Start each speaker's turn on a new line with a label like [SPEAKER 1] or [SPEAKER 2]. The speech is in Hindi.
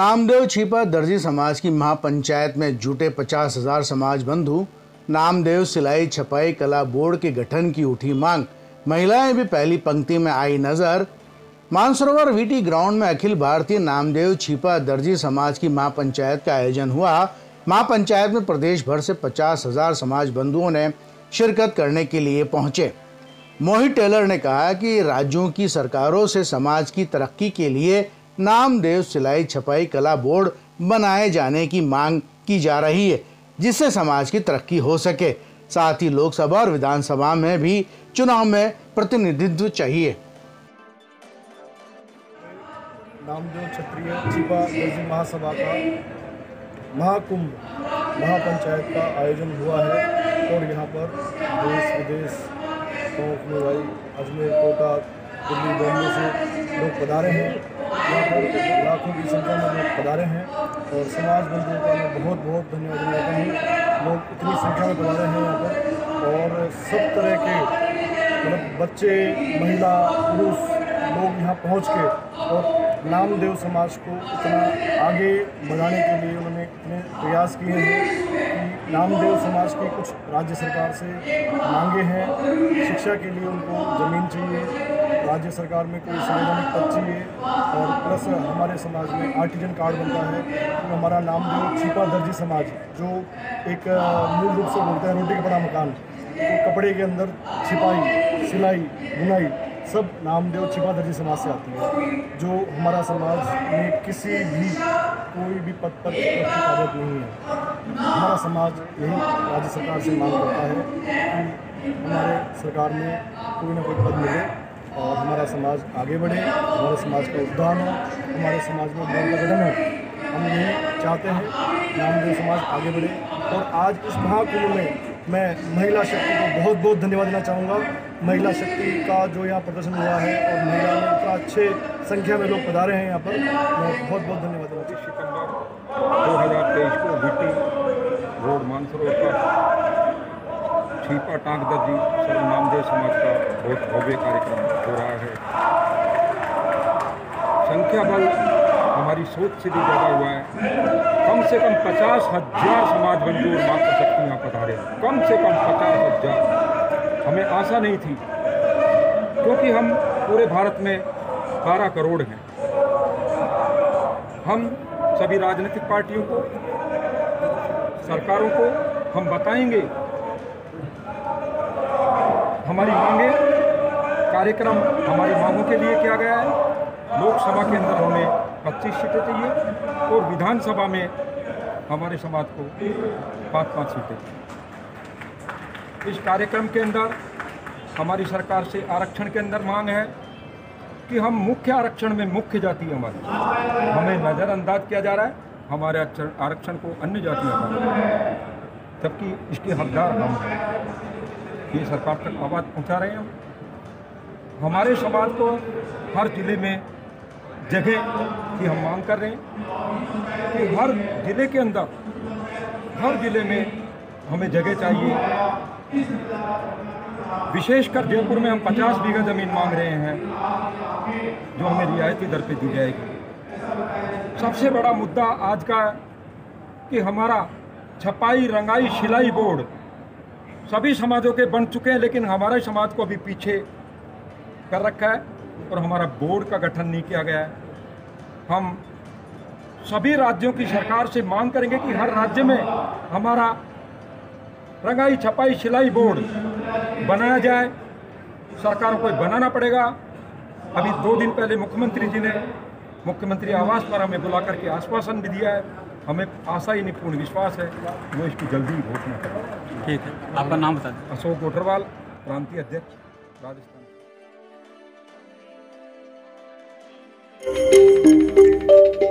[SPEAKER 1] नामदेव छिपा दर्जी समाज की महापंचायत में जुटे 50,000 समाज बंधु। नामदेव सिलाई छपाई कला बोर्ड के गठन की उठी मांग। महिलाएं भी पहली पंक्ति में आई नजर। मानसरोवर वीटी ग्राउंड में अखिल भारतीय नामदेव छिपा दर्जी समाज की महापंचायत का आयोजन हुआ। महापंचायत में प्रदेश भर से 50,000 समाज बंधुओं ने शिरकत करने के लिए पहुंचे। मोहित टेलर ने कहा कि राज्यों की सरकारों से समाज की तरक्की के लिए नामदेव सिलाई छपाई कला बोर्ड बनाए जाने की मांग की जा रही है, जिससे समाज की तरक्की हो सके। साथ ही लोकसभा और विधानसभा में भी चुनाव में प्रतिनिधित्व चाहिए।
[SPEAKER 2] नामदेव क्षत्रिय छिपा दर्जी महासभा का महाकुंभ महापंचायत का आयोजन हुआ है और यहाँ पर देश विदेश अजमेर, कोटा, दिल्ली, बॉम्बे से लोग पधारे हैं। यहाँ पर लाखों की संख्या में लोग पधारे हैं और समाज बंधुओं का मैं बहुत बहुत धन्यवाद देता हूँ। लोग इतनी संख्या में पधारे हैं यहाँ पर और सब तरह के मतलब बच्चे, महिला, पुरुष लोग यहाँ पहुँच के और नामदेव समाज को इतना आगे बढ़ाने के लिए उन्होंने इतने प्रयास किए हैं कि नामदेव समाज की कुछ राज्य सरकार से मांगे हैं। शिक्षा के लिए उनको ज़मीन चाहिए, राज्य सरकार में कोई संवैधानिक पद चाहिए और प्लस हमारे समाज में आर्टिजन कार्ड बनता है। तो हमारा नामदेव छिपा दर्जी समाज जो एक मूल रूप से बोलते हैं रोटी कपड़ा मकान, तो कपड़े के अंदर छिपाई, सिलाई, बुनाई सब नामदेव छिपा दर्जी समाज से आती है। जो हमारा समाज में किसी भी कोई भी पद पर आदत नहीं है। हमारा समाज यही राज्य सरकार से मांग करता है कि हमारे सरकार में कोई ना कोई पद मिले और हमारा समाज आगे बढ़े, हमारे समाज का उत्थान हो, हमारे समाज में बोर्ड का गठन हो। हम यही चाहते हैं नामदेव समाज आगे बढ़े। और आज इस महाकुंभ में मैं महिला शक्ति को बहुत बहुत धन्यवाद देना चाहूँगा। महिला शक्ति का जो यहाँ प्रदर्शन हुआ है और महिला में इतना अच्छे संख्या में लोग पधारे हैं यहाँ पर, मैं बहुत बहुत धन्यवाद देना चाहूँगा।
[SPEAKER 3] सितंबर 2023 को वीटी रोड मानसरोवर पर छिपा टांग दर्जी सर नामदेव समाज का बहुत भव्य कार्यक्रम हो रहा है। संख्या बल हमारी सोच से भी ज़्यादा हुआ है। कम से कम 50,000 समाज बंधु और मातृ शक्ति यहाँ पधारे। कम से कम 50,000। हमें आशा नहीं थी क्योंकि हम पूरे भारत में 12 करोड़ हैं। हम सभी राजनीतिक पार्टियों को, सरकारों को हम बताएंगे हमारी मांगे, कार्यक्रम हमारी मांगों के लिए किया गया है। लोकसभा के अंदर हमें 25 सीटें चाहिए और विधानसभा में हमारे समाज को 5-5 सीटें। इस कार्यक्रम के अंदर हमारी सरकार से आरक्षण के अंदर मांग है कि हम मुख्य आरक्षण में मुख्य जाति हमारी हमें नज़रअंदाज किया जा रहा है। हमारे आरक्षण को अन्य जातियाँ जबकि इसके हकदार हम हैं। ये सरकार तक आवाज़ पहुँचा रहे हैं हम। हमारे समाज को हर जिले में जगह की हम मांग कर रहे हैं कि हर जिले के अंदर, हर जिले में हमें जगह चाहिए। विशेषकर जयपुर में हम 50 बीघा ज़मीन मांग रहे हैं जो हमें रियायती दर पे दी जाएगी। सबसे बड़ा मुद्दा आज का कि हमारा छपाई, रंगाई, सिलाई बोर्ड सभी समाजों के बन चुके हैं, लेकिन हमारे समाज को अभी पीछे कर रखा है और हमारा बोर्ड का गठन नहीं किया गया है। हम सभी राज्यों की सरकार से मांग करेंगे कि हर राज्य में हमारा रंगाई, छपाई, सिलाई बोर्ड बनाया जाए। सरकारों को बनाना पड़ेगा। अभी 2 दिन पहले मुख्यमंत्री जी ने मुख्यमंत्री आवास पर हमें बुला करके आश्वासन भी दिया है। हमें आशा ही नहीं, पूर्ण विश्वास है वो इसकी जल्दी ही घोषणा करें।
[SPEAKER 4] ठीक है, आपका नाम बता दें।
[SPEAKER 3] अशोक गोटरवाल, प्रांतीय अध्यक्ष, राजस्थान।